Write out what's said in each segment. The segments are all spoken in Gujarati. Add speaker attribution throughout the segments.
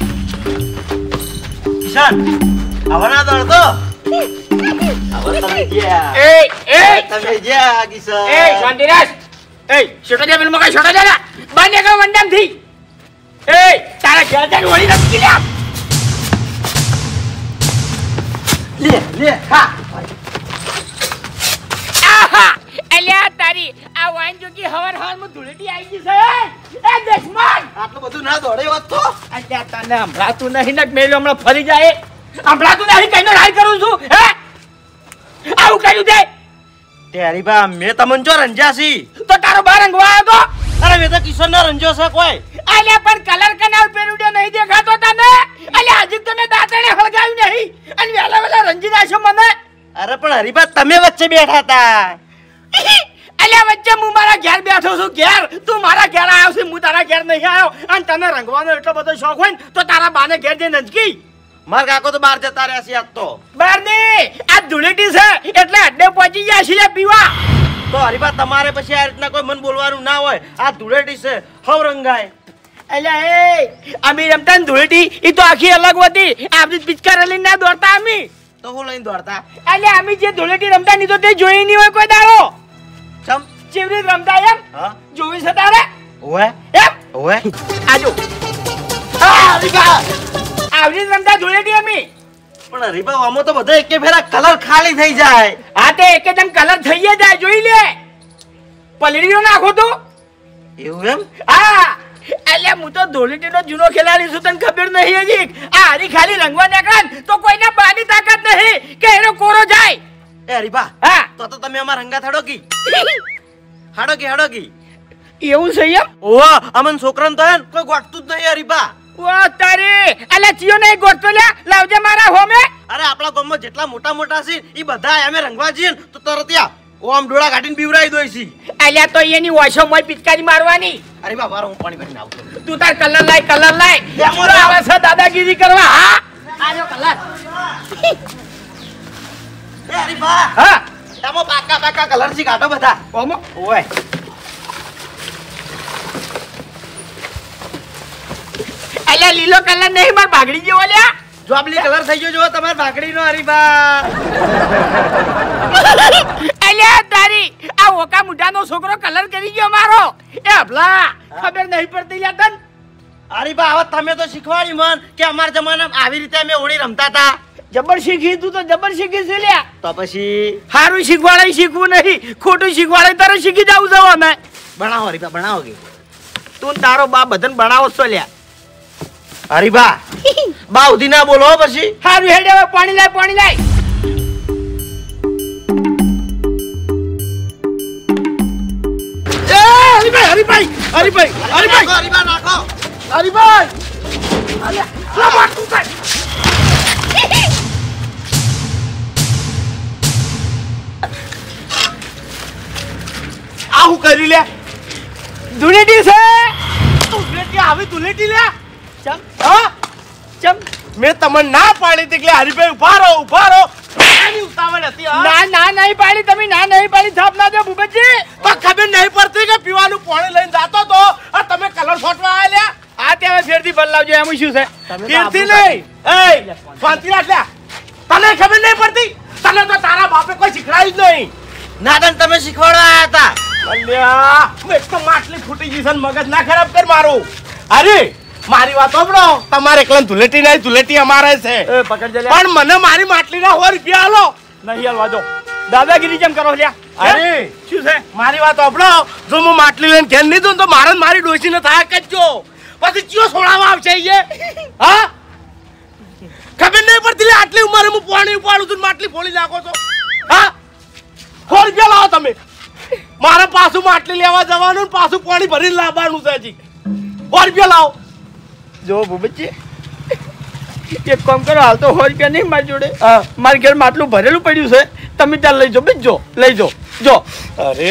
Speaker 1: કિશન આવના દોડતો હવે તમે ગયા તમે ગયા કિશન
Speaker 2: શાંતિરાજ છોટા જા બિલમાં કઈ છોટા જા બાને કા વંડમ થી તારા ઘર જઈને વળી રમકી
Speaker 1: લે હા
Speaker 2: આહા અલ્યા તારી આ વાઈન જોકી હવાર માં ધૂળેટી આવી ગઈ છે એ દશમન
Speaker 1: આટલું બધું ના દોડે વાત તો
Speaker 2: અલ્યા તને હમણાં નહીં ને મેલો હમણાં ફરી જાય હમણાં તું નહીં કઈને રાઈ કરું છું હે આવું કર્યું તે
Speaker 1: હરીબા મેં તમને જો રંજાસી
Speaker 2: તો તારો બાર રંગવા આવ્યો તો
Speaker 1: અરે મેં તો કિશન નો રંજો છે કોઈ
Speaker 2: અલ્યા પણ કલર કનાલ પેરુડ્યો નહીં દેખાતો તને અલ્યા હજી તમે દાંતણે હળગાવ્યું નહીં અને વેલા વેલા રંજી નાખ્યો મને
Speaker 1: અરે પણ હરીબા તમે વચ્ચે બેઠા હતા
Speaker 2: અલ્યા વચ્ચે હું મારા ઘેર બેઠો છું ઘેર તું મારા ઘેર આવ્યો છે હું તારા ઘેર નહીં આવ્યો અને તને રંગવાનો એટલો બધો શોખ હોય ને તો તારા બાને ઘેર જઈને નજકી
Speaker 1: માર કાકો તો બહાર જતા રહ્યા છે આજ તો
Speaker 2: બહાર ની આ ધૂળેટી છે એટલે અડ્ડે પહોંચી ગયા છે પીવા
Speaker 1: તો હરીબા તમારે પછી આ રીતના કોઈ મન બોલવાનું ના હોય આ ધૂળેટી છે હવ રંગાય
Speaker 2: અલ્યા એ અમી રમતા ને ધૂળેટી એ તો આખી અલગ હતી આપણી પિચકાર લઈને ના દોડતા અમી
Speaker 1: તો હું લઈને દોડતા
Speaker 2: અલ્યા અમી જે ધૂળેટી રમતા ની તો તે જોઈ નહીં હોય કોઈ દાડો
Speaker 1: ચમ
Speaker 2: ચેવરી રમતા એમ
Speaker 1: હા
Speaker 2: જોઈ છે તારે
Speaker 1: ઓએ
Speaker 2: એમ
Speaker 1: ઓએ
Speaker 2: આજો હા હરીબા આવડી રમતા ધૂળેટી અમી
Speaker 1: પણ હરીબા આમાં તો બધા એકે ફેરા કલર ખાલી થઈ જાય
Speaker 2: હા તે એકદમ કલર થઈ જાય જોઈ લે પલડીઓ નાખો તો
Speaker 1: એવું એમ
Speaker 2: હા અલ્યા હું તો ધૂળેટીનો જૂનો ખેલાડી છું તને ખબર નહીં હજી આ હરી ખાલી રંગવા નીકળે તો કોઈને બાની તાકાત નહીં કે એનો કોરો જાય
Speaker 1: એ હરીબા
Speaker 2: હા
Speaker 1: તો તમે અમાર રંગા થડો કી હાડો કી
Speaker 2: એવું છે એમ
Speaker 1: ઓહો અમન છોકરાને તો હે ને કોઈ ગોઠતું જ નહીં હરીબા
Speaker 2: ઓ તારી અલ્યા ચિયો નહીં ગોઠતો લ્યા લાવજે મારા હોમે
Speaker 1: અરે આપણા ગામમાં જેટલા મોટા મોટા છે ઈ બધા અમે રંગવા જઈએ ને તો તરત ઓમ ડોળા કાઢીને બીવરાઈ દોઈ છે
Speaker 2: અલ્યા તો એની ઓછો મોય પિચકારી મારવાની
Speaker 1: અરે બા બાર હું પાણી ભરીને આવતો
Speaker 2: તું તાર કલર લાય મોરો આવે છે દાદાગીરી કરવા હા આજો કલર
Speaker 1: એ અરે બા
Speaker 2: હા
Speaker 1: તમો પાકા કલર થી કાઢો બધા
Speaker 2: ઓમો
Speaker 1: ઓય
Speaker 2: અલ્યા લીલો કલર નહીં માર ભાગડી જેવો લ્યા
Speaker 1: જોબલી કલર થઈ ગયો જો તમાર ભાગડીનો હરીબા
Speaker 2: અલ્યા તારી આ ઓકા મુઢાનો છોકરો કલર કરી ગયો મારો એ અભલા ખબર નહીં પડતી લ્યા તન
Speaker 1: હરીબા હવે તમે તો શીખવાડી મન કે અમાર જમાનામાં આવી રીતે અમે હોળી રમતા હતા
Speaker 2: જબર શીખી તું તો જબર શીખી છે લ્યા
Speaker 1: તો પછી
Speaker 2: સારું શીખવાડાય શીખવું નહીં ખોટું શીખવાડાય તારે શીખી જાવ છો અમે
Speaker 1: બનાવો હરીબા બનાવો કે
Speaker 2: તું તારો બા બધાને બનાવો છો લ્યા
Speaker 1: હરીબા બા ઉધી ના બોલો પછી
Speaker 2: સારું હેડે હવે પાણી લાય હરીભાઈ
Speaker 1: નાખો
Speaker 2: હરીભાઈ અલ્યા લા તું કાઈ આવું કરી લે ધૂળેટી છે ધૂળેટી આવી ધૂળેટી લે ચમ હા ચમ
Speaker 1: મેં તમને ના પાડી હતી એટલે હરીભાઈ ઉભા રહો એની ઉતાવળ હતી
Speaker 2: ના નહીં પાડી તમે ના નહીં પાડી થાપ ના દે ભૂપતજી
Speaker 1: પણ ખબર નહીં પડતી કે પીવાનું પાણી લઈને જાતો તો આ તમે કલર ફોટવા આલ્યા
Speaker 2: આ તે હવે ફેરથી બદલાવજો એમ શું છે
Speaker 1: ફેરથી નહીં એ શાંતિ રાખ લ્યા તને ખબર નહીં પડતી તને તો તારા બાપે કોઈ શીખડાયું જ નહીં નાદન તમે શીખવાડવા આયા હતા અલ્યા મેં તો માટલી ફૂટી ગઈ છે મગજ ના ખરાબ કર મારું અરે મારી વાત સાંભળો તમારે એકલા ધૂળેટી નહીં ધૂળેટી અમારે છે
Speaker 2: પકડ લે
Speaker 1: પણ મને મારી માટલીના 100 રૂપિયા આલો
Speaker 2: નહીં હાલવા દો દાદાગીરી કેમ કરો લ્યા
Speaker 1: અરે
Speaker 2: શું છે
Speaker 1: મારી વાત સાંભળો જો હું માટલી લઈને ઘેર નહીં દઉં તો મારે મારી ડોશીને થાય કજો પછી ચિયો છોડાવવા આવશે એ હા ખબર નહીં પડતી લે આટલી ઉંમરે હું પાણી ઉપાડું છું માટલી ફોડી નાખો છો હા 100 રૂપિયા લાવો તમે મારે પાછું માટલી લેવા જવાનું પાછું પાણી ભરીને લાવવાનું છે હજી 100 રૂપિયા લાવો
Speaker 2: જો ભૂપતજી એક કામ કરો હાલ તો 100 રૂપિયા નહીં મારી જોડે મારી ઘેર માટલું ભરેલું પડ્યું છે તમે ત્યાં લઈ જાઓ બીજો લઈ જાઓ જો
Speaker 1: અરે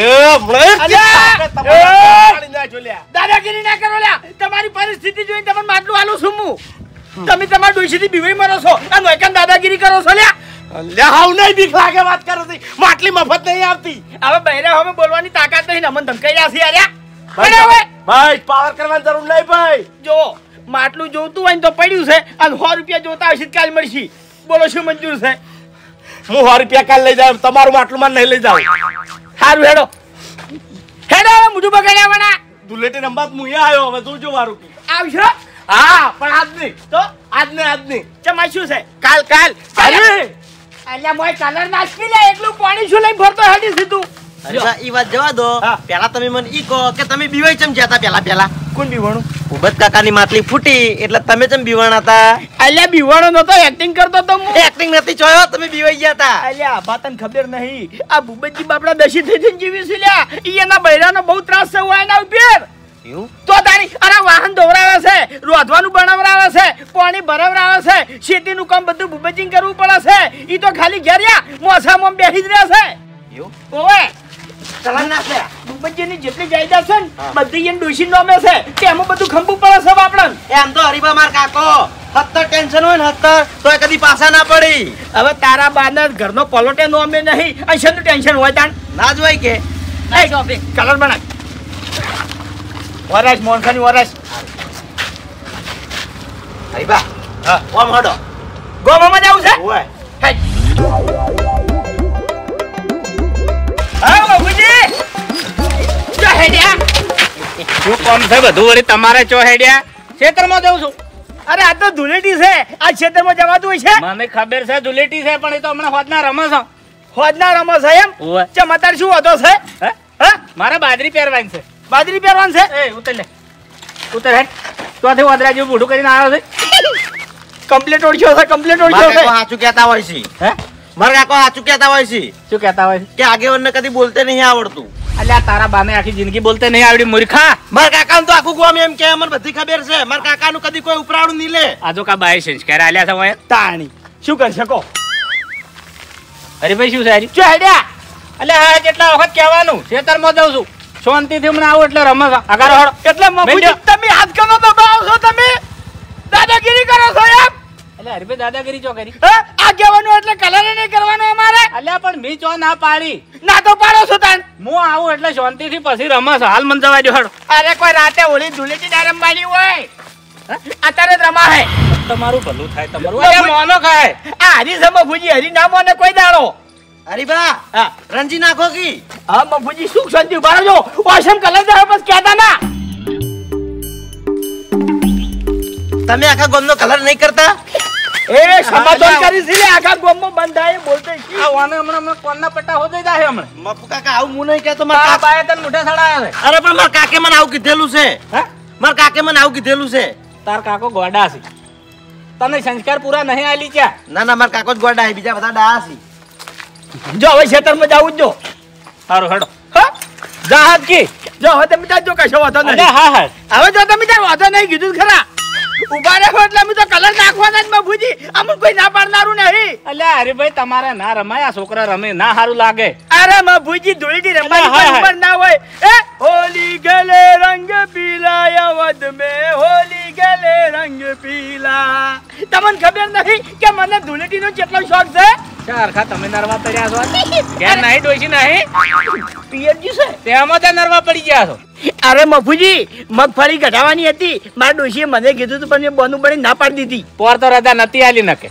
Speaker 2: દાદાગીરી ના કરો લ્યા તમારી પરિસ્થિતિ જોઈને તમને માટલું આલું છું હું તમે તમારા ડોશીથી બીવાઈ મરો છો અને એકન દાદાગીરી કરો છો લ્યા
Speaker 1: લે હાવ નહીં બીક લાગે વાત કરો છે માટલી મફત નહીં આવતી
Speaker 2: હવે બહેરા હવે બોલવાની તાકાત નહીં અમને ધમકાઈ રહ્યા છે યાર
Speaker 1: ભાઈ પાવર કરવાની જરૂર નહીં ભાઈ
Speaker 2: જો માટલું જોતું હોય ને તો પડ્યું છે અને 100 રૂપિયા જોતા હશે કાલ મળશે. બોલો શું મંજૂર છે?
Speaker 1: હું 100 રૂપિયા કાલ લઈ જાઉં, તમારું માટલું માં નહીં લઈ જાઉં.
Speaker 2: સારું હેડો હેડો મુઢું બગાડ્યા વણા
Speaker 1: ધુલેટી રમવા હું અહીંયા આવ્યો, હવે તું જો મારું
Speaker 2: આવશો.
Speaker 1: હા પણ આજ નહીં,
Speaker 2: તો
Speaker 1: આજ નહીં.
Speaker 2: ચમાઈ શું છે?
Speaker 1: કાલ
Speaker 2: અરે અલ્યા મોય કલર નાખી લે, એકલું પાણી શું લઈને ભરતો હેડી સીધું.
Speaker 3: અરે બા, ઈ વાત જવા દો.
Speaker 2: હા.
Speaker 3: પેલા તમે મને ઈ કહો કે તમે બીવાઈ ચમ જ્યાં હતા પેલા
Speaker 2: કોણ બીવાણું?
Speaker 3: ભૂપત કાકાની માટલી ફૂટી એટલે તમે ચમ બીવાણા હતા?
Speaker 2: અલ્યા બીવાણો નતો, એક્ટિંગ કરતો તો હું.
Speaker 3: એક્ટિંગ નથી જોયો, તમે બીવાઈ ગયા હતા.
Speaker 2: અલ્યા આભા તને ખબર નહીં, આ ભૂપતજી બાપડા દશી થઈ થઈને જીવી છે લ્યા. ઈ એના બૈરાનો બહુ ત્રાસ છે હોય એના ઉપર.
Speaker 3: એવું?
Speaker 2: તો તારી અરે વાહન દોવરાવે છે, રોધવાનું બનાવરાવે છે, પાણી ભરાવરાવે છે, ખેતીનું કામ બધું ભૂપતજી કરવું પડે છે. ઈ તો ખાલી ઘેરિયા મોસામાં બેસી જ રહે છે.
Speaker 3: એવું?
Speaker 2: ઓવે
Speaker 3: ચલાન નાખે.
Speaker 2: ભૂપતજીની જેટલી જાયદાદ છે ને બધી એને ડોશી નામે છે, તેમાં બધું ખંભું પડે છે બાપડાને.
Speaker 3: એમ તો હરીબા માર કાકો 70 ટેન્શન હોય ને 70 તો કદી પાછા ના પડી.
Speaker 2: હવે તારા બાને ઘરનો પલોટે નોમે નહીં અને શેનું ટેન્શન હોય તાણ?
Speaker 3: ના જ હોય કે
Speaker 2: કલર બનાવ વરસ મોનખાની વરસ
Speaker 3: હરીબા.
Speaker 2: હા.
Speaker 3: ઓમ હડો.
Speaker 2: ગોવામાં જવું છે?
Speaker 3: ઓય.
Speaker 2: હેડ. હા બાબુજી જો હેડ્યા.
Speaker 4: શું કામ છે બધું વળી તમારે ચો હેડ્યા? ખેતરમાં જઉં છું.
Speaker 2: અરે આ તો ધૂળેટી છે, આ ક્ષેત્રમાં જવાતું હોય છે?
Speaker 4: મને ખબર છે ધૂળેટી છે પણ એ તો હમણાં હોદના રમે છે.
Speaker 2: હોદના રમો છે એમ?
Speaker 4: ઓવે.
Speaker 2: ચમ અત્યારે શું હતો છે?
Speaker 4: હે?
Speaker 2: હા
Speaker 4: મારે બાજરી પહેરવાની છે.
Speaker 2: બાજરી પહેરવાનું છે?
Speaker 4: એ ઉતર લે ઉતર હેડ. ત્યાંથી વાદરા જેવું બુઢું કરીને આવ્યો છે.
Speaker 2: કમ્પ્લીટ ઓળખ્યો છે, કમ્પ્લીટ ઓળખ્યો
Speaker 3: માર કાકો
Speaker 2: છે.
Speaker 3: સાચું કહેતા હોય છે.
Speaker 4: હે
Speaker 3: માર કાકો સાચું કહેતા હોય છે
Speaker 4: શું કહેતા હોય છે?
Speaker 3: કે આગેવાનને કદી બોલતે નહીં આવડતું.
Speaker 4: અલ્યા તારા બાને આખી જિંદગી બોલતે નહીં આવડી મૂર્ખા.
Speaker 3: માર કાકાનું તો આખું ગામ એમ કે મને બધી ખબર છે. માર કાકાનું કદી કોઈ ઉપરાણું નહીં લે.
Speaker 4: આજો કા બાય સંસ્કાર આલ્યા છે હોય.
Speaker 2: તાણી શું કરી શકો?
Speaker 4: અરે ભાઈ શું છે હારી?
Speaker 2: જો હેડ્યા.
Speaker 4: અલ્યા હા જેટલા વખત કહેવાનું ખેતરમાં જઉં છું શાંતિથી હમણાં આવું એટલે રમે છે. અગારો હળો.
Speaker 2: એટલે મફુજી તમે હાથ કનો દબાવો છો, તમે દાદાગીરી કરો છો એમ?
Speaker 4: અલ્યા હરીભાઈ દાદાગીરી ચો કરી?
Speaker 2: હે? આ કહેવાનું એટલે કલર નહીં કરવાનો અમારે?
Speaker 4: અલ્યા પણ મી ચો ના પાડી.
Speaker 2: ના તો પાડો છો તાન.
Speaker 4: હું આવું એટલે શાંતિથી પછી રમે છે. હાલ મને જવા દો હળો.
Speaker 2: અરે કોઈ રાતે હોળી ધૂળેટી ના રમવાની હોય, અત્યારે જ રમા હે.
Speaker 4: તમારું ભલું થાય તમારું. અલ્યા મોનો ખાય.
Speaker 2: આ હરી છે મફુજી, હરી ના મોને કોઈ દાડો.
Speaker 3: હરીબા
Speaker 2: હા
Speaker 3: રંજી નાખો કી.
Speaker 2: હા મફુજી સુખ શાંતિ ઉભા રહેજો. ઓશમ કલર દે બસ કહેતા ના.
Speaker 3: તમે આખા ગામનો કલર નહીં કરતા?
Speaker 2: એ સમાધાન કરી છે લે, આખા ગામમાં બંધ થાય બોલતે છે.
Speaker 4: આ વાને હમણાં કોણના પટ્ટા હો જઈ જાય હમણાં.
Speaker 3: મફુ કાકા આવું હું નહીં કહેતો. માર
Speaker 4: તારા
Speaker 3: કાકા
Speaker 4: બાએ તને મોઢે સડાયા છે.
Speaker 3: અરે પણ માર કાકે મને આવું કીધેલું છે.
Speaker 4: હે?
Speaker 3: માર કાકે મને આવું કીધેલું છે.
Speaker 4: તાર કાકો ગોડા છે. તને સંસ્કાર પૂરા નહીં આલી ક્યાં?
Speaker 3: ના ના માર કાકો જ ગોડા છે, બીજા બધા ડાયા છે.
Speaker 2: જો હવે ખેતરમાં જાવું જ જો.
Speaker 4: સારું હેડો.
Speaker 2: હા
Speaker 4: જહાજ કી.
Speaker 2: જો હવે તમે જાજો, કશો વાંધો નહીં.
Speaker 4: અલ્યા હા હા.
Speaker 2: હવે જો તમે ત્યાં વાંધો નહીં કીધું ખરા. ઉભા રહો એટલે અમે તો કલર નાખવાના જ મફુજી, અમને કોઈ ના પાડનારું નહીં.
Speaker 4: અલ્યા હરીભાઈ તમારે ના રમાય, આ છોકરા રમે ના સારું લાગે.
Speaker 2: અરે મફુજી ધૂળેટી રમવાની
Speaker 4: અલા, હા,
Speaker 2: કોઈ ઉંમર ના હોય. એ હોલી ગલે રંગ પીલા યવદ મે હોલી ગલે રંગ પીલા. તમને ખબર નહીં કે મને ધૂળેટીનો કેટલો શોખ છે?
Speaker 4: ચાર ખા તમે નરવા પડ્યા છો. ઘેર નહીં ડોસી નહીં.
Speaker 2: પીએમજી છે.
Speaker 4: તેમાં તો નરવા પડી ગયા છો.
Speaker 2: અરે મફુજી મગફળી કઢાવવાની હતી, મારા ડોશીએ મને કીધું હતું પણ મેં બોનું પડી ના પાડી દીધી.
Speaker 4: પોર તો રજા નથી આલી નકે.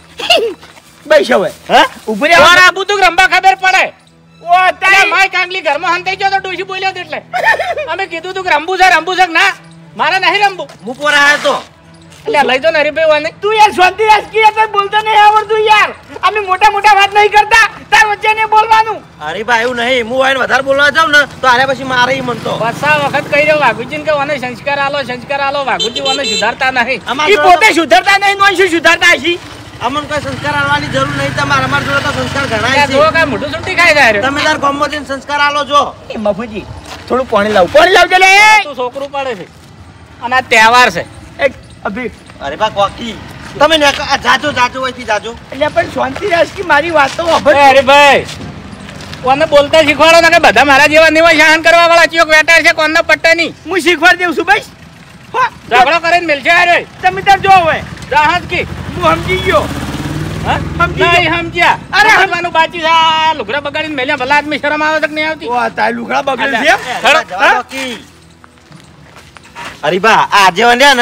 Speaker 2: બસ હવે
Speaker 4: હે
Speaker 2: ઉભી
Speaker 4: પોર
Speaker 2: રહે.
Speaker 4: આબુ તું રંબા ખબર પડે.
Speaker 2: ઓ
Speaker 4: અલ્યા
Speaker 2: તારી
Speaker 4: માય કાંગલી ઘરમાં હંતાઈ ગયો તો ડોસી બોલ્યો એટલે અમે કીધું તું કે રંબુ છે ના મારે નહીં રંબુ.
Speaker 3: હું પોરા આવ્યો તો.
Speaker 4: અલ્યા લઈ દો ને હરીભાઈ વાને.
Speaker 2: તું યાર શાંતિ રાજકીય તો બોલતો નહીં આવડતું યાર. અમે મોટા મોટા વાત નહીં કરતા, તાર વચ્ચે નહીં બોલવાનું.
Speaker 3: હરીબા એવું નહીં, હું આઈને વધારે બોલવા જાઉં ને તો આરે પછી મારે ઈ મનતો.
Speaker 4: બસા વખત કહી રહ્યો વાઘુજીને કે મને સંસ્કાર આલો વાઘુજી મને સુધારતા નહીં.
Speaker 2: ઈ પોતે સુધરતા નહીં, નોય શું સુધરતા હશી?
Speaker 3: અમને કોઈ સંસ્કાર આલવાની જરૂર નહીં. તમારે અમારા જોડે તો સંસ્કાર ઘણા
Speaker 4: અલ્યા
Speaker 3: છે.
Speaker 4: જો કાંઈ મોઢું સુંટી ખાઈ જાય રહ્યો.
Speaker 3: તમે તાર ગામમાં જઈને સંસ્કાર આલો છો.
Speaker 2: એ મફુજી થોડું પાણી લાવ, પાણી લાવજે લે.
Speaker 4: તું છોકરું પડે છે અને આ તહેવાર છે.
Speaker 2: એક અભી
Speaker 3: હરીબા કોકી તમે ને જાજો હોયથી જાજો.
Speaker 2: એટલે પણ શાંતિ રાજકી મારી વાતો
Speaker 4: એ
Speaker 2: અભર.
Speaker 4: હરીભાઈ કોને બોલતા શીખવાડો ને કે બધા મારા જેવા નિવા શાહન કરવા વાળા ચિયોક વેટાર છે કોનના પટ્ટા નહીં.
Speaker 2: હું શીખવાડી દઉં છું ભાઈ. હા
Speaker 4: ઝઘડો કરીને મેલશે હારે.
Speaker 2: તમે તાર જો હવે
Speaker 4: જહાજ કી.
Speaker 2: હું સમજી ગયો.
Speaker 4: હા
Speaker 2: સમજી ગયો.
Speaker 4: નહીં સમજ્યા.
Speaker 2: અરે,
Speaker 4: સમજવાનું બાકી છે. આ લુગડા બગાડીને મેલ્યા ભલા આદમી શરમ આવે છે કે નહીં આવતી?
Speaker 2: ઓ તાર લુગડા બગડે છે એમ?
Speaker 3: હરીબા, જવા દો કી. હરીબા આ આજે વંડ્યા ને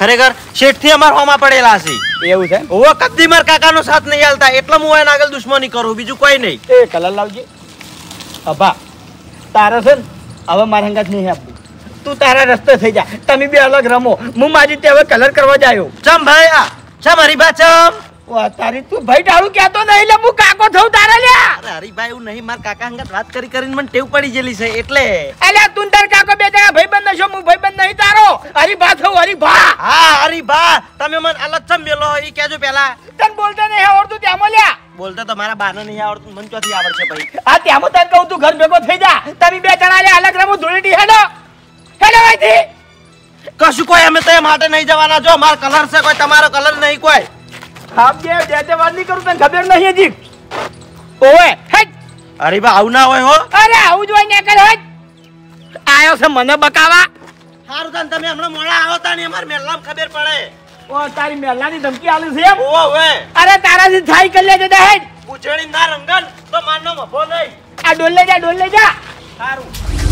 Speaker 3: ખરેખર શેઠથી અમાર હોમાં પડેલા છે
Speaker 2: એવું છે
Speaker 3: ઓ કદી માર કાકાનો સાથ નહીં આલતા એટલે હું એને આગળ દુશ્મની કરું બીજું કોઈ નહીં
Speaker 2: એ કલર લાવજે અભા તારા છે ને હવે મારા હંગાત નહીં આપવું તું તારા રસ્તે થઈ જા તમે બે અલગ રમો હું મારી રીતે હવે કલર કરવા જાયો
Speaker 3: ચમ ભાઈ આ ચમ હરીબા ચમ
Speaker 2: ઓ તારી તું ભાઈ ટાળું કહેતો નહીં એટલે હું કાકો થઉં તારા લ્યા
Speaker 3: અરે હરીભાઈ એવું નહીં માર કાકા હંગાત વાત કરી કરીને મને ટેવ પડી ગયેલી છે એટલે
Speaker 2: અલ્યા તું તાર કાકો બે જણા ભાઈબંધ છો હું ભાઈબંધ નહીં તારો હરીભા થઉં હરીભા
Speaker 3: હા હરીભા તમે મને અલગ ચમ મેલો ઈ કહેજો પેલા
Speaker 2: તને બોલતા નહીં આવડતું ત્યાં લ્યા
Speaker 3: બોલતા તો મારા બાને નહીં આવડતું મને ચોથી આવડશે ભાઈ
Speaker 2: આ ત્યાં તને કહું તું ઘર ભેગો થઈ જા તમે બે જણા લે અલગ રમો ધૂળેટી હેડો હેડો ભાઈથી
Speaker 3: કશું કોઈ અમે તો એ માટે નહીં જવાના જો માર કલર છે કોઈ તમારો કલર નહીં કોઈ
Speaker 2: આપ જે વાત નહીં કરું તને ખબર નહીં હજી ઓએ હેડ
Speaker 3: હરીભા આવું ના હોય હો
Speaker 2: અરે આવું જ હોય ને કર હેડ આયો છે મને બકાવા
Speaker 3: સારું તાન તમે હમણાં મોડા આવો તા ને અમાર મેલ્લામ ખબર પડે
Speaker 2: ઓ તારી મેલાની ધમકી આલી છે એમ
Speaker 3: ઓ ઓવે
Speaker 2: અરે તારાથી થાય કરી લેજે દે હેડ
Speaker 3: પૂછડી ના રંગન તો માનનો મફો નહીં
Speaker 2: આ ડોલ લે જા
Speaker 3: સારું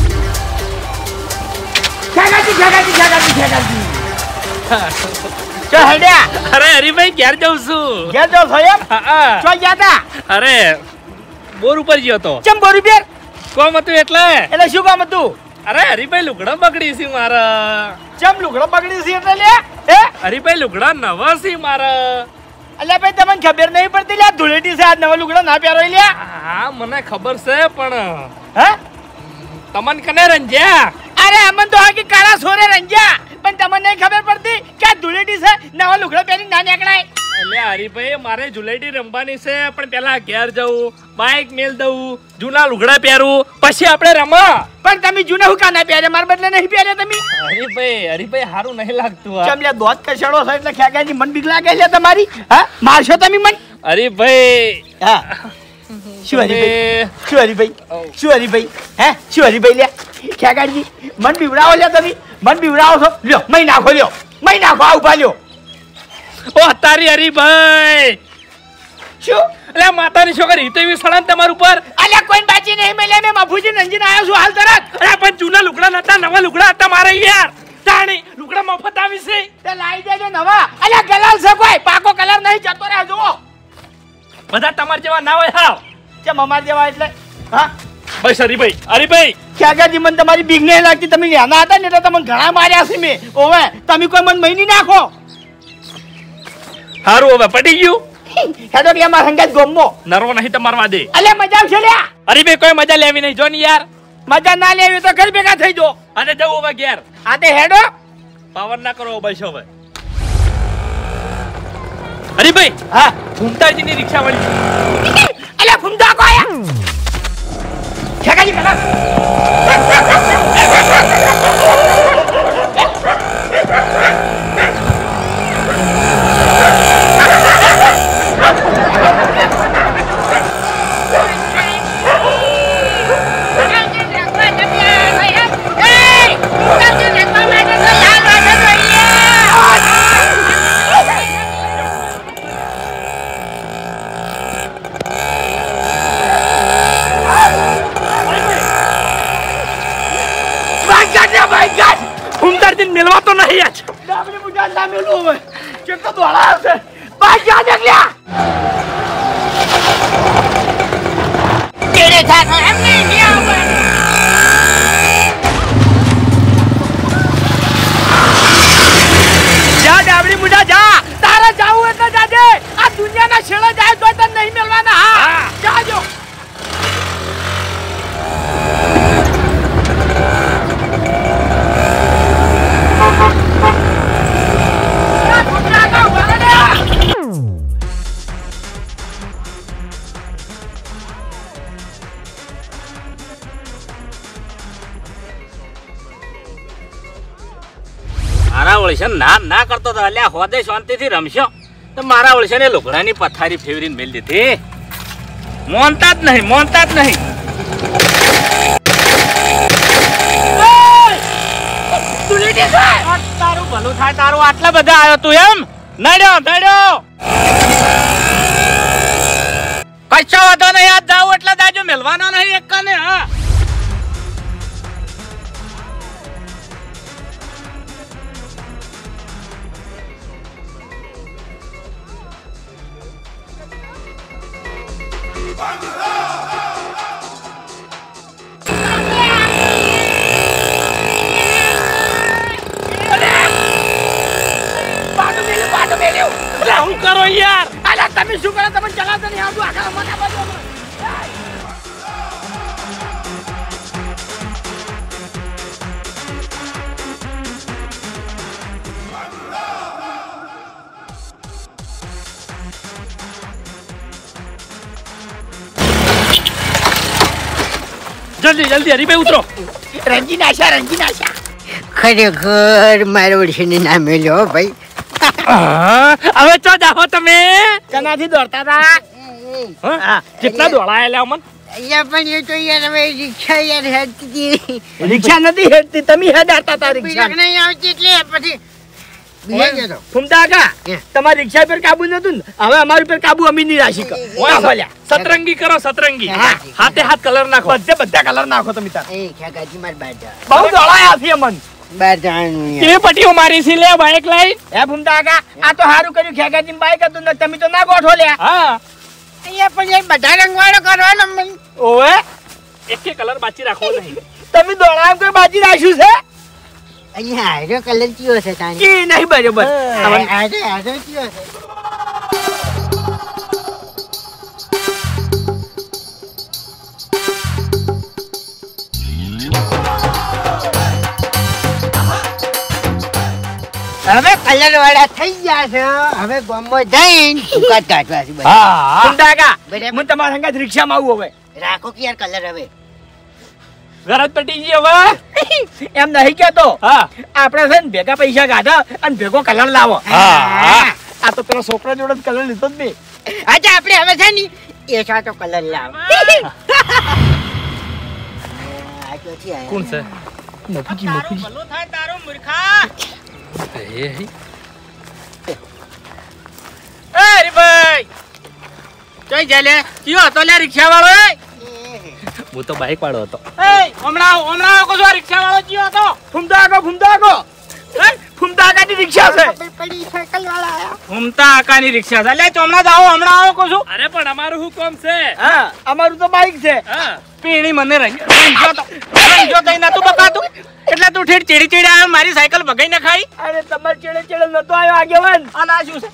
Speaker 2: ખેગાજી ચો હેડ્યા
Speaker 4: અરે હરીભાઈ ઘેર જાઉં છું
Speaker 2: ઘેર જાવ છો એમ
Speaker 4: હા
Speaker 2: ચો ગયા તા
Speaker 4: અરે બોર ઉપર ગયો તો
Speaker 2: ચમ બોરી બેર
Speaker 4: કોમ હતું એટલે
Speaker 2: શું કામ હતું
Speaker 4: અરે હરીભાઈ લુગડા બગડી છે મારા
Speaker 2: ચમ લુગડો બગડી છે એટલે લે હે
Speaker 4: હરીભાઈ લુગડા નવા છે મારા
Speaker 2: અલ્યા ભાઈ તમને ખબર નહીં પડતી લે ધૂળેટી છે આજ નવા લુગડા ના પહેરો લે
Speaker 4: હા મને ખબર છે પણ
Speaker 2: હે
Speaker 4: તમને કને રંજ્યા
Speaker 2: અરે અમન તો આ કે કાળા સોરે રંજ્યા પણ તમને નહીં ખબર પડતી કે આ ધૂળેટી છે નવા લુગડા પહેરી ના નીકળાય
Speaker 4: એટલે હરીભાઈ મારે જુલેટી રમવાની છે પણ પેલા ઘેર જવું બાઈક મેલ દઉં જૂના લુગડા પહેરું પછી આપણે રમા
Speaker 2: પણ તમે જૂના હું કાના પહેરે માર બદલે નહીં પહેરે તમે
Speaker 4: હરીભાઈ હારું નહીં લાગતું
Speaker 2: ચમ લે દોત કસડો છે એટલે ખેગાજી મન બીક લાગે છે તમારી હા મારશો તમે મન
Speaker 4: હરીભાઈ
Speaker 2: હા શું હરીભાઈ હે શું હરીભાઈ લે ખેગાજી મન બીવડાવો છે તમે મન બીવડાવો છો લ્યો મઈ નાખો આ ઉભા લ્યો
Speaker 4: ઓ તારી હરીભાઈ
Speaker 2: શું
Speaker 4: એટલે માતાની છોકરી હિતેવી સળન તમાર ઉપર
Speaker 2: અલ્યા કોઈ બાજી નહીં મેલે મે મફુજી નંજીને આવ્યો છું હાલ તરત
Speaker 4: અરે પણ જૂના લુગડા નતા નવા લુગડા હતા મારે યાર તાણી લુગડા મફત આવી છે
Speaker 2: તે લાવી દેજો નવા અલ્યા ગલાલ છે કોઈ પાકો કલર નહીં જતો રહે જુઓ
Speaker 4: બધા તમાર જેવા ના હોય હાવ
Speaker 2: ચમ અમાર જેવા એટલે હા
Speaker 4: બસ હરીભાઈ
Speaker 2: ખેગાજી મને તમારી બીક નહીં લાગતી તમે નાના હતા ને એટલે તમને ઘણા માર્યા છે મેં ઓવે તમે કોઈ મને મહિની નાખો
Speaker 4: હારું હવે પડી ગયું
Speaker 2: હેડો કે અમાર હંગાત ગોમો
Speaker 4: નરવો નહીં તમારવા દે
Speaker 2: અલે મજા આવશે લ્યા
Speaker 4: હરીભાઈ કોઈ મજા લેવી નહીં જો ને યાર
Speaker 2: મજા ના લેવી તો ઘર ભેગા થઈ જો
Speaker 4: અને જવું હવે ઘેર
Speaker 2: આ તે હેડો
Speaker 4: પાવર ના કરો બસ હવે હરીભાઈ
Speaker 2: હા
Speaker 4: ઘૂમતાજીની રિક્ષા મળી
Speaker 2: અલે ફૂમતા કો આયા ખેગાજી કલા
Speaker 4: મિલવા તો નહીં જ
Speaker 2: આપણે મુજા ના મેલું હવે કેટલો દોડા આવશે બાઈ જા દેખ લ્યા તેરે સાથ હમ નહીં ગયા જા ડાબડી મુજા જા તારે જાવું એટલે જાજે આ દુનિયાના છેડે જાય તો તને નહીં મેલવાના હા જાજો
Speaker 4: મારા ઓળશે ના કરતો તો અલ્યા હોદે શાંતિથી રમશો તો મારા ઓળશે ને લુગડાની પથારી ફેવરીને મેલ દીધી મોનતા જ નહીં તારું ભલું થાય તારું આટલા બધા આવ્યો તું એમ નડ્યો કશો વાંધો નહીં યાદ જાવ એટલે દાજો મેલવાનો નહીં એક કને હા
Speaker 2: હું કરો યાર? અલા તમે શું કરો? તમે ચલાવતા નહીં આવતું આખા મોટા બાજુ.
Speaker 1: જલ્દી જલ્દી હરીભાઈ ઉતરો.
Speaker 2: રંજી નાશા.
Speaker 5: ખરેખર મારો ઓળખીને ના મેલ્યો ભાઈ.
Speaker 1: હવે ચો જાહો તમે?
Speaker 2: કનાથી દોડતા હતા?
Speaker 1: હા કેટલા દોડાયેલા અમન?
Speaker 5: અહીંયા પણ એ તો યાર હવે રિક્ષા યાર હેડતી હતી.
Speaker 2: રિક્ષા નથી હેડતી, તમે હેડાતા હતા રિક્ષા.
Speaker 5: પીરક નહીં આવતી એટલે પછી બીજે ગયો.
Speaker 2: ફૂમતા કાકા, તમારી રિક્ષા પર કાબુ નતું ને, હવે અમારી પર કાબુ અમી ની રાશી કરો.
Speaker 1: સતરંગી કરો સતરંગી. હાથે હાથ કલર નાખો.
Speaker 2: બધા કલર નાખો તમે તાર.
Speaker 5: એ ખેગાજી માર બાર જા.
Speaker 2: બહુ દોડાયા છે અમન.
Speaker 5: બાર જવાનું યાર.
Speaker 1: કેવી પટીઓ મારી છે લે બાઈક લઈ?
Speaker 2: હે ફૂમતા કાકા, આ તો સારું કર્યું ખેગાજી બાઈક હતું ને, તમે તો ના ગોઠો લ્યા.
Speaker 1: હા
Speaker 5: અહીંયા પણ યાર બધા રંગવાળો કરવાનો મને.
Speaker 2: ઓવે
Speaker 1: એકે કલર બાચી રાખવો નહીં.
Speaker 2: તમે દોડામ કોઈ બાજી રાખ્યું છે
Speaker 5: અહીંયા હારો કલર કયો છે તાણી?
Speaker 2: કે નહીં? બરોબર.
Speaker 5: હારો કયો છે? હવે કલર વાળા થઈ ગયા છે. હવે ગામમાં જઈને દુકાન કાઢવા છે બધા.
Speaker 1: હા
Speaker 2: ફૂમતા કાકા,
Speaker 5: બરાબર.
Speaker 2: હું તમારા સંગાત રિક્ષામાં આવું હવે.
Speaker 5: રાખો કે યાર કલર હવે.
Speaker 1: ગરજ પટીજી હવે.
Speaker 2: એમ નહીં કેતો,
Speaker 1: હા
Speaker 2: આપણે છે ને ભેગા પૈસા કાઢો અને ભેગો કલર લાવો.
Speaker 1: હા.
Speaker 2: આ તો પેલો છોકરા જોડે જ કલર લીધો જ નહીં.
Speaker 5: આજે આપણે હવે છે ને એ સાતો કલર લાવ. આ તો છે આ.
Speaker 1: કોણ છે?
Speaker 4: ભલું થાય તારું મૂર્ખા.
Speaker 1: એ હરીભાઈ
Speaker 4: જોઈ જા લે. કયો હતો લે રિક્ષા વાળો?
Speaker 1: હું તો બાઈક વાળો હતો.
Speaker 4: હમણાં કહું છું, રિક્ષા વાળો કયો હતો?
Speaker 2: ફૂમતા કાકા. ફૂમતા કાકાની રિક્ષા છે.
Speaker 5: પડી સાયકલ વાળા આયા.
Speaker 4: ઘૂમતા આકાની રિક્ષા છે. લે હમણાં જ આવો કહું છું.
Speaker 1: અરે પણ અમારું શું કામ છે?
Speaker 2: હા, અમારું તો બાઈક છે.
Speaker 1: હા
Speaker 4: પીણી મને રંગ્યો તઈ નતું બકાતું એટલે તું ઠેર ચીડી આવ્યો, મારી સાયકલ ભગાઈને ખાઈ.
Speaker 2: અરે તમારે ચેડે નતો આવ્યો આગેવાન.
Speaker 4: અને આ શું છે?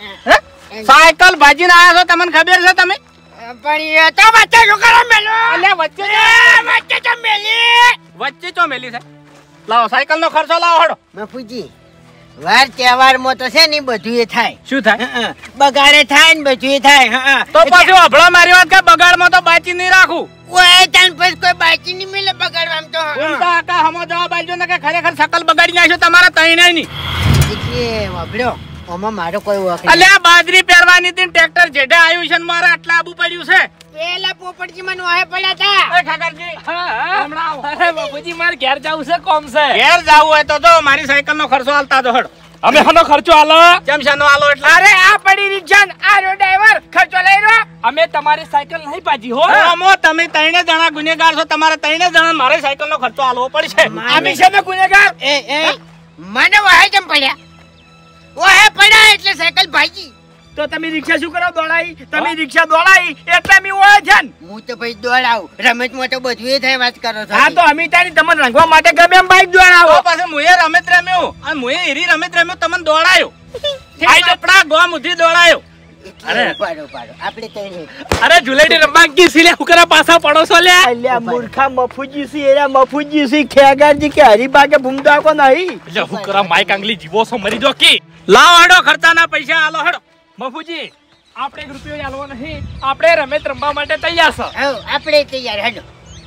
Speaker 4: સાયકલ ભાજીને આવ્યા છો, તમને ખબર છે? તમે
Speaker 5: પણ એ તો વચ્ચે શું કરો મેલો?
Speaker 4: અલ્યા વચ્ચે
Speaker 5: વચ્ચે તો મેલી.
Speaker 4: વચ્ચે ચો મેલી છે? લાવો સાયકલ નો ખર્ચો લાવો હડો.
Speaker 5: બાપુજી વાર તહેવારમાં તો છે ને બધું એ થાય.
Speaker 4: શું થાય?
Speaker 5: બગાડે થાય ને બધું એ થાય.
Speaker 4: તો પછી અભળો મારી વાત કે બગાડમાં તો બાચી નહીં રાખું.
Speaker 5: ઓય તાન પછી કોઈ બાકી નહીં મિલે બગાડવામ તો.
Speaker 4: ઘૂમતા આકા હમો જવાબ આલજો ને કે ખરેખર શકલ બગાડી નાખ્યો તમારા તઈને ની.
Speaker 5: એટલે વાપર્યો આમાં મારો કોઈ વખત.
Speaker 4: અલ્યા બાજરી પહેરવાની હતી, ટ્રેક્ટર જેડે આવ્યું છે ને મારે આટલા આબુ પડ્યું છે.
Speaker 5: પેલા પોપટજી મને વાહે પડ્યા હતા.
Speaker 4: એ ઠાકરજી હમણાં આવો.
Speaker 1: અરે બાપુજી મારે ઘેર જવું છે કોમ છે.
Speaker 4: ઘેર જાવું હોય તો જો મારી સાયકલ નો ખર્ચો હાલતા દો હડો.
Speaker 1: અમે હનો ખર્ચો આલો.
Speaker 4: કેમ છે નો આલો એટલે?
Speaker 2: અરે આ પડી રિક્ષા ને આ રો ડ્રાઈવર ખર્ચો લઈ રહ્યો.
Speaker 1: અમે તમારી સાયકલ નહીં પાજી હો.
Speaker 4: આમો તમે ત્રણે જણા ગુનેગાર છો, તમારે ત્રણે જણા મારે સાયકલ નો ખર્ચો આલવો પડશે.
Speaker 2: અમે છે ને ગુનેગાર.
Speaker 5: મને વાહે કેમ પડ્યા? વાહે પડ્યા એટલે સાયકલ ભાગી.
Speaker 2: તો તમે રિક્ષા શું કરો દોડાઈ? તમે રિક્ષા દોડાઈ એટલે અમે ઓય છે ને.
Speaker 5: હું તો ભાઈ દોડાવું. રમતમાં તો બધું એ થાય વાત કરો છો.
Speaker 2: હા તો અમે તારી તમને રંગવા માટે ગમે એમ બાઈક દોડાવો.
Speaker 4: તો પછી મુએ રમત રમ્યો અને મુએ એરી રમત રમ્યો, તમને દોડાયો. આઈ કપડા ગોમ ઉધી દોડાયો.
Speaker 5: અરે પાડો આપણે કઈ નહીં.
Speaker 1: અરે જુલેડી રંબા કી સિલે હુકરા પાછા પડો છો લે.
Speaker 2: અલ્યા મૂર્ખા મફુજી સી એરા મફુજી સી ખેગારજી કે હરીબા કે ભૂમતા કો નહીં.
Speaker 1: એટલે હુકરા માઈક આંગલી જીવો છો મરી જો કી.
Speaker 4: લાવ હડો ખર્ચાના પૈસા આલો હડો.
Speaker 1: મફુજી આપણે 1 રૂપિયો આલવો નહીં. આપણે રમેત રમવા માટે તૈયાર છે.
Speaker 5: હા આપણે તૈયાર હેડો.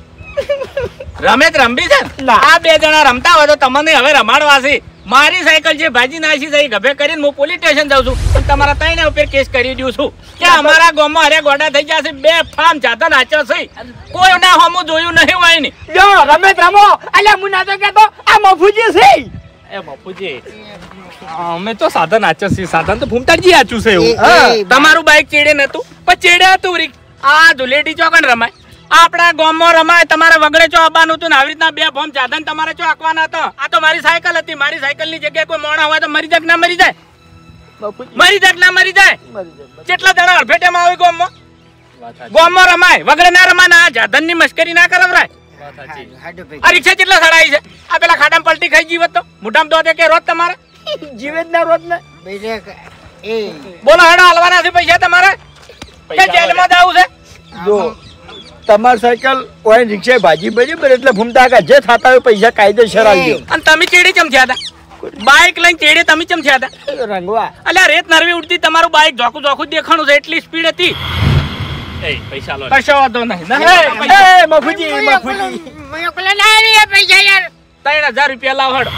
Speaker 4: રમેત રમવી છે ને?
Speaker 2: ના.
Speaker 4: આ બે જણા રમતા હોય તો તમને હવે રમાડવા છે. મારી સાયકલ જે ભાજી નાખી છે ગભે કરીને હું પોલીસ સ્ટેશન જાઉં છું, પણ તમારા ત્રણે ઉપર કેસ કરી દઉં છું કે અમારા ગામમાં અરે ગોડા થઈ ગયા છે. 2 ફાર્મ જાતા નાચ્યો છે, કોઈ ના હોમું જોયું નહીં હોય ને.
Speaker 2: જો રમેશ રમો. અલ્યા હું ના તો કેતો આ મફુજી છે.
Speaker 1: એ મફુજી અમે તો સાધન આચર છે. સાધન તો ભૂમતાજી આચું છે એવું.
Speaker 4: તમારું બાઈક ચેડે નતું
Speaker 1: પણ ચેડે હતું રી.
Speaker 4: આ ધુલેટી ચોકન રમાય, આપણા ગામમાં રમાય. તમારે વગડે ચો આવવાનું હતું ને આવી રીતના 2 ફોર્મ જાદન તમારે ચો આંકવાના હતા. આ તો મારી સાયકલ હતી. મારી સાયકલ ની જગ્યાએ કોઈ મોણા હોય તો મરી જાય કે ના મરી જાય? મરી જાય કે ના મરી જાય? કેટલા જણા અડફેટેમાં આવી ગામમાં? ગોમમાં રમાય વગડે ના રમાય ના જાધન ની મસ્કરી ના કરવરાય
Speaker 5: હાડો ભાઈ
Speaker 4: આ રિક્ષા કેટલા સડાઈ છે આ પેલા ખાડામાં પલટી ખાઈ જીવત તો મોઢામાં દોડે કે રોજ તમારે
Speaker 2: જીવે જ ના રોજ ને
Speaker 5: એ
Speaker 4: બોલો હેડો હાલવાના છે પૈસા તમારે કે જેલમાં જાવું છે
Speaker 2: જો તમાર સાયકલ ઓય રિક્ષા ભાજી બરાબર એટલે ભૂમતા કા જે થાતા હોય પૈસા કાયદેસર આવજો
Speaker 4: અને તમે ચેડી ચમ થયા હતા બાઇક લઈને ચેડે તમે ચમ થયા હતા
Speaker 2: રંગવા
Speaker 4: અલ્યા રેત નરવી ઉડતી તમારું બાઇક ઝોકું ઝોકું દેખાણું છે એટલી સ્પીડ હતી પૈસા લો કશો વાંધો નહીં
Speaker 2: એ મફુજી
Speaker 5: મોકલે ના રે પૈસા યાર
Speaker 4: 3000 રૂપિયા લાવ હડો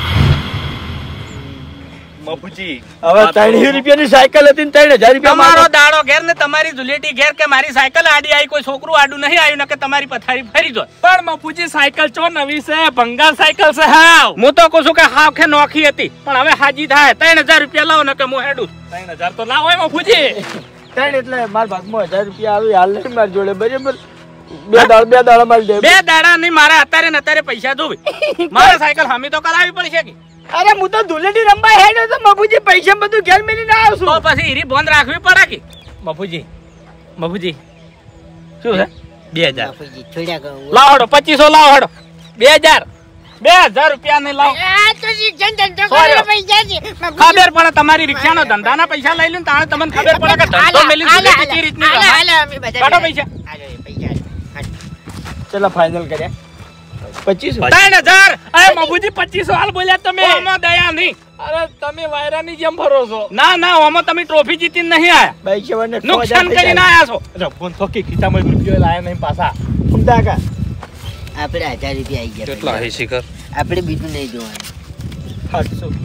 Speaker 3: મફુજી
Speaker 2: હવે 300 રૂપિયાની સાયકલ હતી ને 3000 રૂપિયા
Speaker 4: તમારો દાડો ઘેર ને તમારી ધુલેટી ઘેર કે મારી સાયકલ આડી આવી કોઈ છોકરું આડું નહીં આવ્યું ને કે તમારી પથારી ફરી જો પણ મફુજી સાયકલ ચો નવી છે ભંગાર સાયકલ છે હાવ હું તો કહું છું કે હાવ કે નોખી હતી પણ હવે હાજી થાય 3000 રૂપિયા લાવો ને કે હું હેડું 3000 તો લાવો મફુજી
Speaker 2: ત્રણ એટલે માર ભાગમાં 1000 રૂપિયા આવી હાલ નહીં માર જોડે બરાબર બે દાડા મારી દે
Speaker 4: બે દાડા નહીં મારા અત્યારે ને અત્યારે પૈસા દોવે મારે સાયકલ હામી તો કરાવી પડશે કે
Speaker 2: અરે હું તો ધૂળેટી રમવા હેડ્યો તો મફુજી પૈસા બધું ઘેર મેલીને આવશું
Speaker 4: તો પછી હીરી બંધ રાખવી પડે કે મફુજી શું છે 2000
Speaker 5: બાપુજી છોડ્યા કહું
Speaker 4: લાવો 2500 લાવો હડો 2000 રૂપિયા ને લાવો
Speaker 5: આ તો શિક્ષણ ધંધો
Speaker 4: Sorry.
Speaker 5: કરે પૈસા છે
Speaker 4: ખબર પડે તમારી રિક્ષાનો ધંધાના પૈસા લઈ લો ને તાણે તમને ખબર પડે કે ધંધો મેલી ધુલેટી કઈ રીતની રમાય. કાઢો પૈસા
Speaker 2: ચલો ફાઇનલ કર્યા 2500
Speaker 4: 3000 અરે મફુજી 2500 હાલ બોલ્યા તમે આમાં દયા નહીં અરે તમે વાયરાની જેમ ફરો છો ના આમાં તમે ટ્રોફી જીતીને નહીં આયા
Speaker 2: ભાઈ શેવને
Speaker 4: નુકસાન કરીને આયા છો
Speaker 3: રફોન થોકી ખીચામાં રૂપિયો લાયા નહીં પાછા
Speaker 2: ભૂમતા કા
Speaker 5: આપણે 1000 રૂપિયા આવી ગયા
Speaker 3: કેટલા હે શિખર
Speaker 5: આપણે બીજું નહીં જોવાનું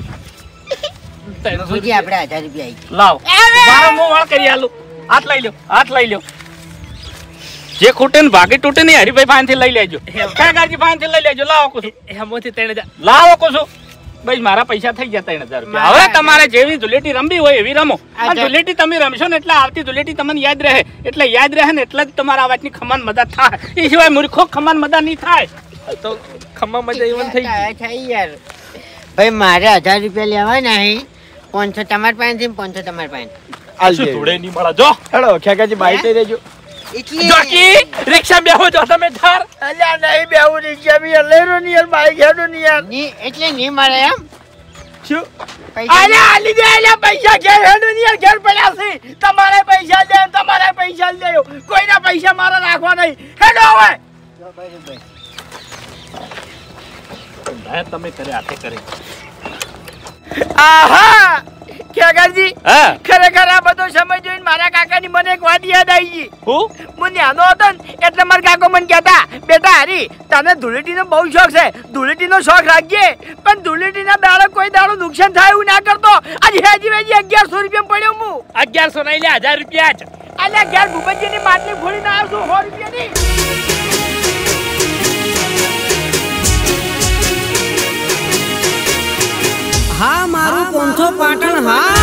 Speaker 2: 800
Speaker 5: બાપુજી આપણે 1000 રૂપિયા આવી
Speaker 4: લાવ મારો મોં વાળ કરી આલું હાથ લઈ લ્યો જે ખૂટે ને ભાગે તૂટે ને હરીભાઈ ફાઈન થી લઈ લેજો કાકાજી ફાઈન થી લઈ લેજો લાવો કુછ એમાંથી 3000 લાવો કુછ ભાઈ મારા પૈસા થઈ ગયા 3000 રૂપિયા હવે તમારે જેવી ધુલેટી રમવી હોય એવી રમો અને ધુલેટી તમે રમશો ને એટલે આવતી ધુલેટી તમને યાદ રહે ને એટલે જ તમારા અવાજની ખમાન મજા થાય એ સિવાય મૂર્ખો ખમાન મજા નહીં થાય તો ખમા મજા even થઈ ગઈ
Speaker 5: થઈ યાર ભાઈ મારે 1000 રૂપિયા લેવા નહીં 500 તમારી પાસેથી 500 તમારી પાસે
Speaker 2: આલ
Speaker 3: શું
Speaker 2: દે
Speaker 3: ધૂળે નહીં મળે જો
Speaker 2: હેડો ખેકાજી બાઈ તે રહેજો
Speaker 5: એટલે
Speaker 4: જોકી રિક્ષા બેહો જો તમે ધાર
Speaker 2: અલ્યા નહીં બેહું રિક્ષા બી લેરો ની યાર બાઈક હેડો ની યાર
Speaker 5: એટલે નહીં મળે એમ
Speaker 2: શું
Speaker 5: પૈસા
Speaker 2: અલ્યા આલી દે અલ્યા પૈસા ઘેર હેડો ની યાર ઘેર પડ્યા છે તમારે પૈસા દે તમારે પૈસા દેજો કોઈના પૈસા મારા રાખવા નહીં હેડો હવે
Speaker 3: તમે કરે હાથે કરે
Speaker 2: આહા ખેગાજી
Speaker 4: હા
Speaker 2: ખરેખર આ બધો સમય જોઈને મારા કાકાની મને એક વાત યાદ આવી ગઈ હું નાનો હતો ને એટલે મારા કાકો મને કહેતા બેટા હરી તને ધૂળેટીનો બહુ શોખ છે ધૂળેટીનો શોખ રાખજે પણ ધૂળેટીના દાડો કોઈ દાડો નુકસાન થાય એવું ના કરતો આજે હેજી વેજી 1100 રૂપિયા પડ્યો હું
Speaker 4: 1100 નહીં લે 1000 રૂપિયા જ
Speaker 2: અલ્યા ઘેર ભૂપતજીની માટલી ફોડીને આવ્યો છું 100 રૂપિયાની
Speaker 6: હા મારું 500 પાટણ હા